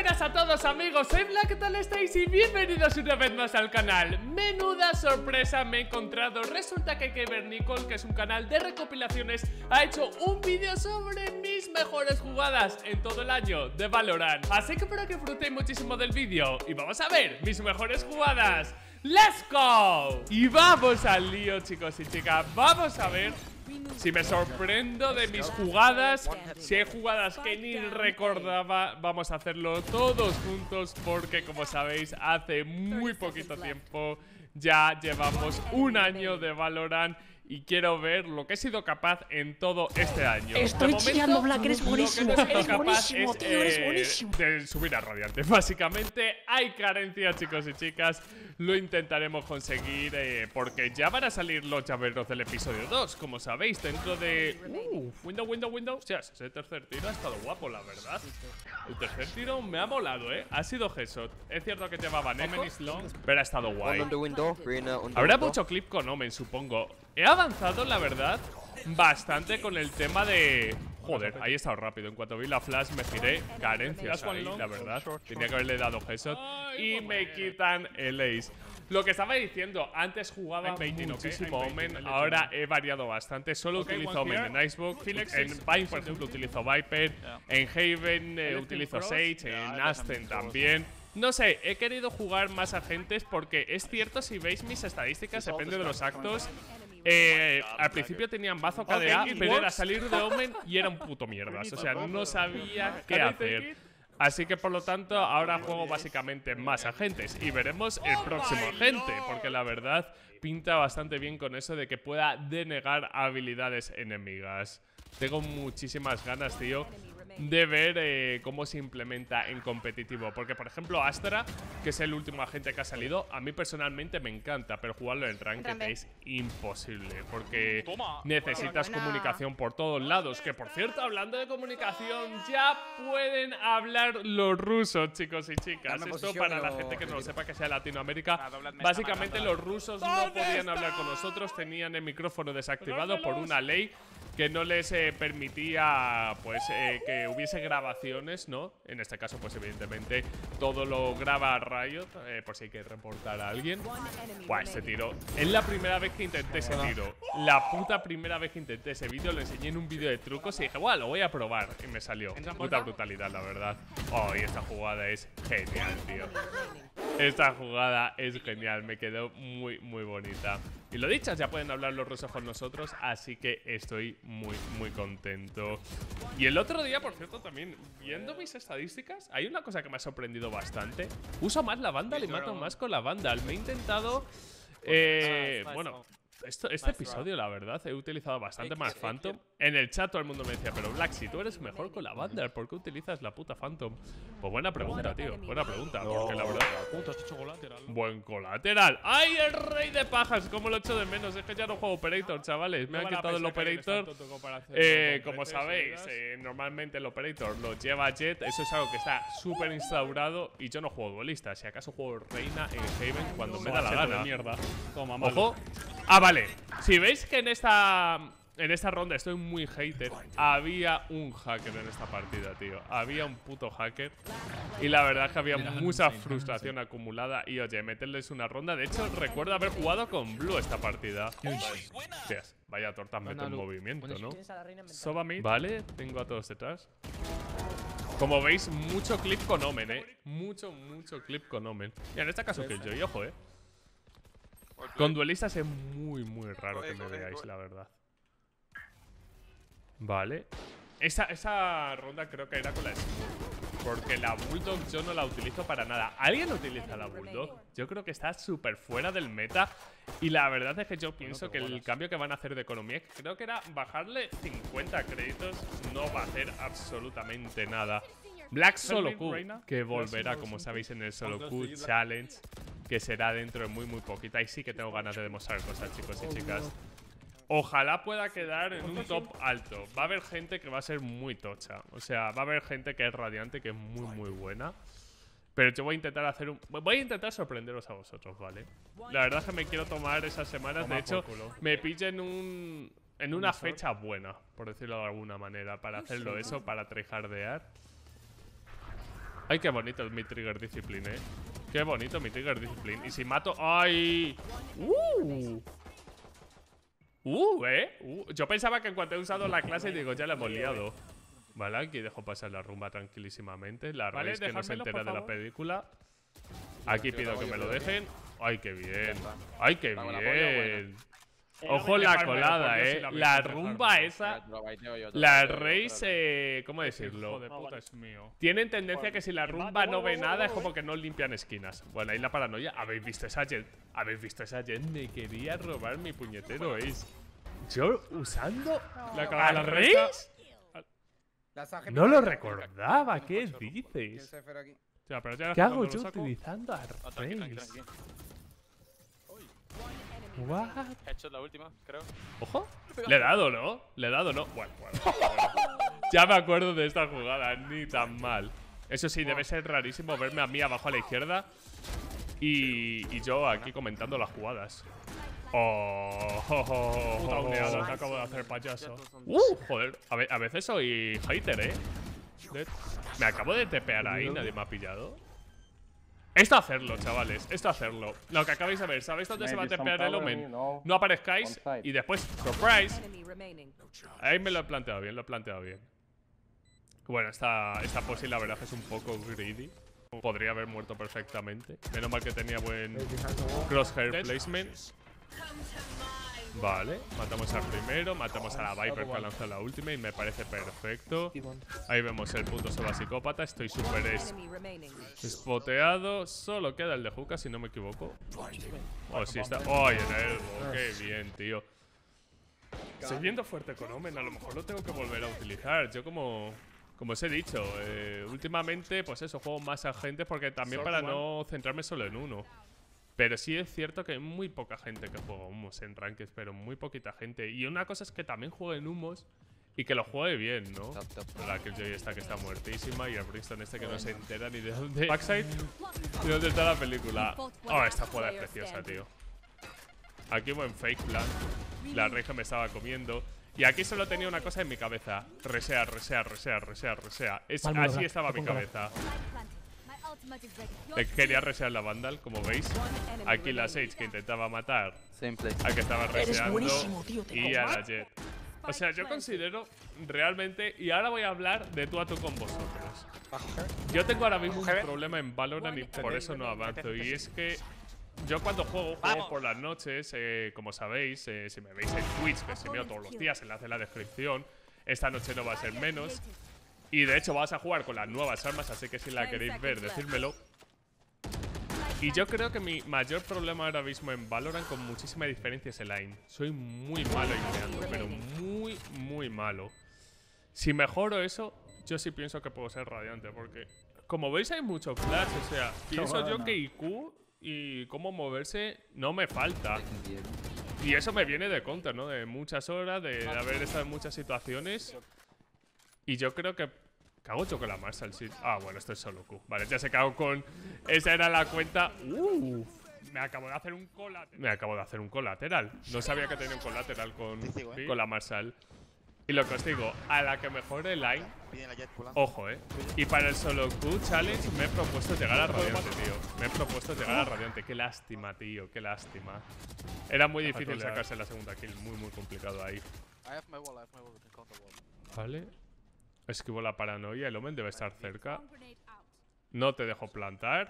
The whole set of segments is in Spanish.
buenas a todos amigos, soy Black, ¿qué tal estáis? Y bienvenidos una vez más al canal. Menuda sorpresa me he encontrado. Resulta que Gamer Nicole, que es un canal de recopilaciones, ha hecho un vídeo sobre mis mejores jugadas en todo el año de Valorant. Así que espero que disfrutéis muchísimo del vídeo y vamos a ver mis mejores jugadas. ¡Let's go! Y vamos al lío, chicos y chicas. Vamos a ver si me sorprendo de mis jugadas, si hay jugadas que ni recordaba. Vamos a hacerlo todos juntos porque, como sabéis, hace muy poquito tiempo ya llevamos un año de Valorant y quiero ver lo que he sido capaz en todo este año. Estoy chillando, Black, eres buenísimo. Eres buenísimo, tío, eres buenísimo. De subir a Radiante. Básicamente hay carencia, chicos y chicas. Lo intentaremos conseguir porque ya van a salir los llaveros del episodio 2, como sabéis, dentro de... Window. O sea, ese tercer tiro ha estado guapo, la verdad. El tercer tiro me ha molado, Ha sido Headshot. Es cierto que llevaba Neko, pero ha estado guay. Habrá mucho clip con Omen, supongo. He avanzado, la verdad, bastante con el tema de... Joder, ahí he estado rápido. En cuanto vi la flash me giré. Carencias ahí, la verdad. Tenía que haberle dado headshot y me quitan el ace. Lo que estaba diciendo, antes jugaba muchísimo Omen, ahora he variado bastante. Solo utilizo Omen en Icebox, en Vine, por ejemplo, utilizo Viper, en Haven utilizo Sage, en Aston también. No sé, he querido jugar más agentes porque es cierto, si veis mis estadísticas, depende de los actos. Al principio tenían bazo KDA, pero era salir de Omen y era un puto mierdas. O sea, no sabía qué hacer. Así que por lo tanto ahora juego básicamente más agentes. Y veremos el próximo agente, porque la verdad pinta bastante bien con eso de que pueda denegar habilidades enemigas. Tengo muchísimas ganas, tío, de ver cómo se implementa en competitivo. Porque, por ejemplo, Astra, que es el último agente que ha salido, a mí personalmente me encanta, pero jugarlo en Ranked es imposible, porque necesitas comunicación por todos lados. Que, por cierto, hablando de comunicación, ya pueden hablar los rusos, chicos y chicas. Esto para la gente que no lo sepa, que sea Latinoamérica. Básicamente los rusos no podían hablar con nosotros, tenían el micrófono desactivado por una ley que no les permitía, pues, que hubiese grabaciones, ¿no? En este caso, pues, evidentemente, todo lo graba Riot, por si hay que reportar a alguien. Buah, ese tiro. Es la primera vez que intenté ese tiro. La puta primera vez que intenté ese vídeo. Lo enseñé en un vídeo de trucos y dije, buah, lo voy a probar. Y me salió. Puta brutalidad, la verdad. Oh, y esta jugada es genial, tío. Esta jugada es genial, me quedó muy, muy bonita. Y lo dicho, ya pueden hablar los rusos con nosotros, así que estoy muy, muy contento. Y el otro día, por cierto, también, viendo mis estadísticas, hay una cosa que me ha sorprendido bastante. Uso más la Vandal y mato más con la Vandal. Me he intentado... bueno... Este episodio, la verdad, he utilizado bastante más Phantom. En el chat todo el mundo me decía, pero Black, si tú eres mejor con la Vandal, ¿por qué utilizas la puta Phantom? Pues buena pregunta, tío, buena pregunta, porque la verdad... Buen colateral. ¡Ay, el rey de pajas! Cómo lo echo de menos. Es que ya no juego Operator, chavales. Me han quitado el Operator. Como sabéis, normalmente el Operator lo lleva Jet. Eso es algo que está súper instaurado. Y yo no juego duelista. Si acaso juego Reina en Haven cuando me da la gana. Ojo. Ah, vale. Si veis que en esta ronda estoy muy hater, había un hacker en esta partida, tío. Había un puto hacker. Y la verdad es que había mucha frustración acumulada. Y oye, meterles una ronda. De hecho, recuerdo haber jugado con Blue esta partida. Hostias, vaya tortas meto en movimiento, ¿no? Soba mid. Vale, tengo a todos detrás. Como veis, mucho clip con Omen, Mucho clip con Omen. Y en este caso Killjoy, ojo, Con duelistas es muy, muy raro que me veáis, la verdad. Vale. Esa ronda creo que era con la Smurf, porque la Bulldog yo no la utilizo para nada. ¿Alguien utiliza la Bulldog? Yo creo que está súper fuera del meta. Y la verdad es que yo pienso que el cambio que van a hacer de economía, creo que era bajarle 50 créditos, no va a hacer absolutamente nada. Black Solo Q, que volverá, como sabéis, en el Solo Q Challenge, que será dentro de muy, muy poquita. Y sí que tengo ganas de demostrar cosas, chicos y chicas. Ojalá pueda quedar en un top alto. Va a haber gente que va a ser muy tocha. O sea, va a haber gente que es radiante, que es muy, muy buena. Pero yo voy a intentar hacer voy a intentar sorprenderos a vosotros, ¿vale? La verdad es que me quiero tomar esas semanas. De hecho, me pillé en una fecha buena, por decirlo de alguna manera, para hacerlo eso, para tryhardear. Ay, qué bonito mi Trigger Discipline, Qué bonito mi Trigger Discipline. Y si mato... ¡Ay! Yo pensaba que en cuanto he usado la clase, digo, ya la hemos liado. Vale, aquí dejo pasar la rumba tranquilísimamente. La Reis que no se entera de la película. Aquí pido que me lo dejen. ¡Ay, qué bien! ¡Ay, qué bien! Ojo la colada, La rumba esa. La Reis, ¿cómo decirlo? Tienen tendencia que si la rumba no ve nada es como que no limpian esquinas. Bueno, ahí la paranoia. ¿Habéis visto esa Jet? ¿Habéis visto esa Jet? Me quería robar mi puñetero Ace. Yo usando a la Reis. No lo recordaba. ¿Qué dices? ¿Qué hago yo utilizando a Reis? What? Headshot la última, creo. Ojo. Le he dado, ¿no? Le he dado, ¿no? Bueno. Ya me acuerdo de esta jugada. Ni tan mal. Eso sí, debe ser rarísimo verme a mí abajo a la izquierda y yo aquí comentando las jugadas. Puta ondeada que acabo de hacer, payaso. Joder. A veces soy hater, Me acabo de tepear ahí. Nadie me ha pillado. Esto hacerlo, chavales, esto hacerlo. Lo que acabáis de ver, ¿sabéis dónde se va a tepear el Omen? No aparezcáis y después, surprise. Ahí me lo he planteado bien, Bueno, esta posi la verdad es un poco greedy. Podría haber muerto perfectamente. Menos mal que tenía buen crosshair placement. Vale, matamos al primero, matamos a la Viper que ha lanzado la última y me parece perfecto. Ahí vemos el puto Soba psicópata. Estoy súper spoteado. Solo queda el de Hookah, si no me equivoco. Oh, sí está. ¡Oh, en el! ¡Qué bien, tío! Estoy viendo fuerte con Omen. A lo mejor lo tengo que volver a utilizar. Yo como os he dicho, últimamente, pues eso, juego más agentes porque también para no centrarme solo en uno. Pero sí es cierto que hay muy poca gente que juega humos en Ranked, pero muy poquita gente. Y una cosa es que también jueguen humos y que lo juegue bien, ¿no? La Killjoy esta que está muertísima y el Brimstone este que no se entera ni de dónde. Backside y dónde está la película. Oh, esta jugada es preciosa, tío. Aquí buen fake plan. La Reija me estaba comiendo. Y aquí solo tenía una cosa en mi cabeza. Resea. Así estaba mi cabeza. Quería resear la Vandal, como veis. Aquí la Sage que intentaba matar al que estaba reseando y a la Jet. O sea, yo considero realmente, y ahora voy a hablar de tú a tú con vosotros. Yo tengo ahora mismo un problema en Valorant y por eso no avanzo. Y es que yo cuando juego por las noches, como sabéis, si me veis en Twitch, que se veo todos los días, enlace en la descripción. Esta noche no va a ser menos. Y de hecho vas a jugar con las nuevas armas, así que si la queréis ver, decírmelo. Y yo creo que mi mayor problema ahora mismo en Valorant, con muchísima diferencia, es el aim. Soy muy malo aimeando, pero muy malo. Si mejoro eso, yo sí pienso que puedo ser radiante, porque como veis hay mucho flash, o sea, pienso yo que IQ y cómo moverse no me falta. Y eso me viene de counter, ¿no? De muchas horas, de haber estado en muchas situaciones. Y yo creo que... Cago yo con la Marshall, sí. Ah, bueno, esto es solo Q. Vale, ya se cago con... Esa era la cuenta... Me acabo de hacer un colateral. No sabía que tenía un colateral con la Marshall. Y lo que os digo, a la que mejore el line... Ojo, Y para el solo Q challenge me he propuesto llegar a Radiante, tío. Qué lástima, tío. Qué lástima. Era muy difícil sacarse la segunda kill. Muy complicado ahí. Vale. Esquivo la paranoia. El Omen debe estar cerca. No te dejo plantar.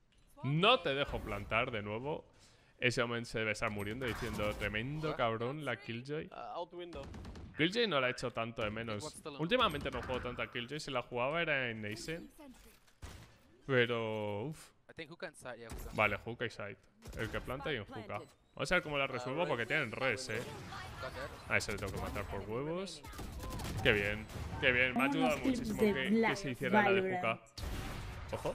De nuevo. Ese Omen se debe estar muriendo diciendo tremendo cabrón la Killjoy. Killjoy no la he hecho tanto de menos. Últimamente no juego tanto a Killjoy. Si la jugaba era en Nascent. Pero... Vale, Hookah y Side. El que planta y en Hookah. Vamos a ver cómo la resuelvo porque tienen res, A ese le tengo que matar por huevos. Qué bien. Me ha ayudado muchísimo que se hiciera la de Hookah. Ojo.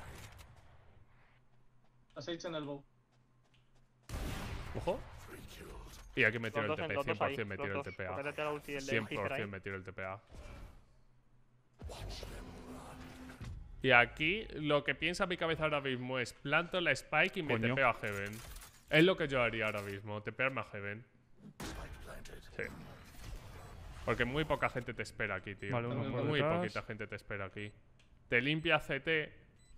Ojo. Y aquí me tiro el TP. 100% me tiro el TPA. 100% me tiro el TPA. Y aquí lo que piensa mi cabeza ahora mismo es planto la Spike y me tepeo a Heaven. Es lo que yo haría ahora mismo, tepearme a Heaven. Sí. Porque muy poca gente te espera aquí, tío. Vale, muy poquita gente te espera aquí. Te limpia CT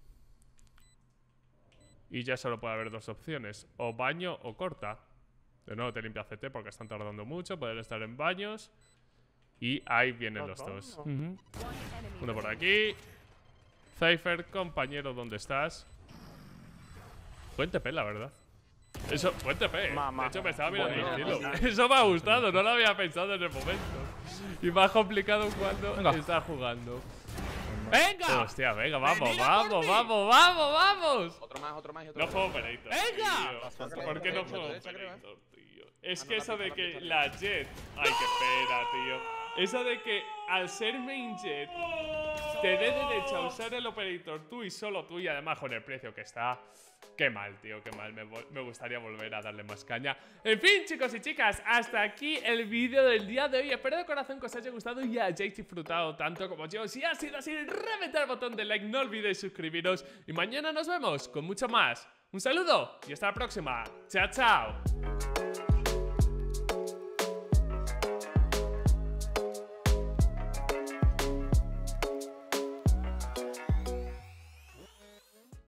Y ya solo puede haber dos opciones, o baño o corta. De nuevo te limpia CT porque están tardando mucho. Poder estar en baños. Y ahí vienen los dos. Uno por aquí. Cypher, compañero, ¿dónde estás? Buen TP, la verdad. Eso, buen TP. De hecho, me estaba mirando el cielo. Eso me ha gustado, no lo había pensado en el momento. Y más complicado cuando está jugando. ¡Venga! Hostia, venga, vamos. Otro más. No juego Operator. ¡Venga! ¿Por qué no juego Operator, tío? Es que eso de que la Jet… Ay, qué pena, tío. Eso de que al ser main Jet te dé derecho a usar el Operator tú y solo tú, y además con el precio que está… Qué mal, tío, qué mal. Me gustaría volver a darle más caña. En fin, chicos y chicas, hasta aquí el vídeo del día de hoy. Espero de corazón que os haya gustado y hayáis disfrutado tanto como yo. Si ha sido así, reventar el botón de like, no olvidéis suscribiros. Y mañana nos vemos con mucho más. Un saludo y hasta la próxima. Chao, chao.